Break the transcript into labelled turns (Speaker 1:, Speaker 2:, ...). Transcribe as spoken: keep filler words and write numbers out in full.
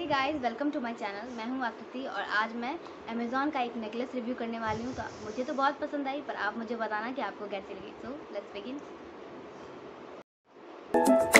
Speaker 1: Hey guys, welcome to my channel. मैं हूं आकृति और आज मैं अमेज़ॉन का एक नेकलेस रिव्यू करने वाली हूं। तो मुझे तो बहुत पसंद आई, पर आप मुझे बताना कि आपको कैसी लगी। So let's begin.